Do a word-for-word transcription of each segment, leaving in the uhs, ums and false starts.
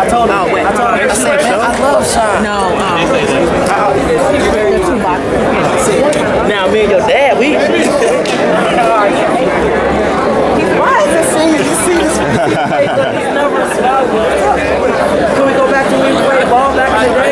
I told him. Oh, wait. I told him. I said, man, I love Shawn. No. Um, now, me and your dad, we. Why is it singing? You see this? Can we go back to when we played ball back in the day?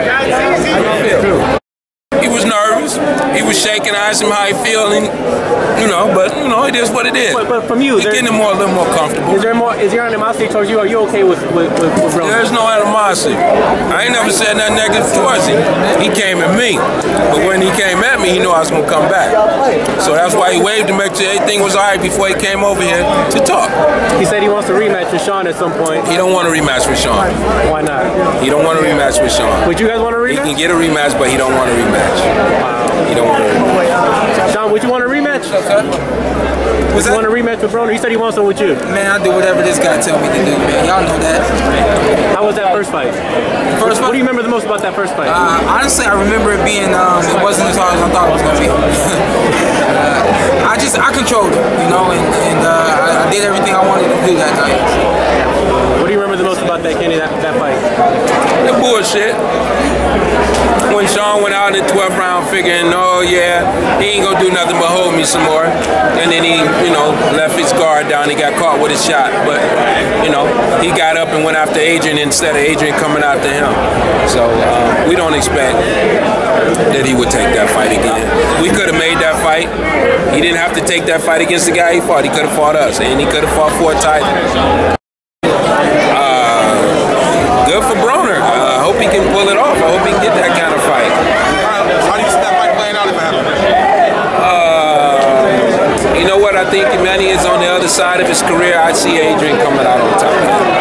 He was nervous. He was shaking. I asked him how he feeling. You know, but you know, it is what it is. But, but from you, he's getting more, a little more comfortable. Is there more? Is there animosity towards you? Are you okay with with, with, with Broner? There's no animosity. I ain't never said nothing negative towards him. He came at me, but when he came at me, he knew I was gonna come back. So that's why he waved to make sure everything was alright before he came over here to talk. He said he wants a rematch with Shawn at some point. He don't want a rematch with Shawn. Why not? He don't want a rematch with Shawn. Would you guys want a rematch? He can get a rematch, but he don't want a rematch. Wow. He don't want a rematch. Shawn, would you want a rematch? Okay. Would you want a rematch with Broner? He said he wants one with you. Man, I do whatever this guy tell me to do, man. Y'all know that. How was that first fight? First what, fight? What do you remember the most about that first fight? Uh, honestly, I remember it being, um, it wasn't as hard as I thought it was going to be. uh, I just, I controlled it, you know, and, and uh, I, I did everything I wanted to do that night. What do you remember the most about that, Kenny, that, that fight? The bullshit. When Shawn went out in the twelfth round figuring, oh yeah, he ain't gonna do nothing but hold me some more. And then he, you know, left his guard down. He got caught with a shot. But, you know, he got up and went after Adrien instead of Adrien coming after him. So uh, we don't expect that he would take that fight again. We could have made that fight. He didn't have to take that fight against the guy he fought. He could have fought us. And he could have fought for a title. Good for Broner. I uh, hope he can pull it off. I hope he can get that kind of fight. How do you see that fight playing out if it happens? Uh, you know what? I think Manny is on the other side of his career. I see Adrien coming out on top.